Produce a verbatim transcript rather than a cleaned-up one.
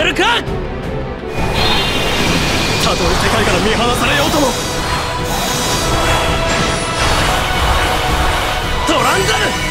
るか。たとえ世界から見放されようともトランザル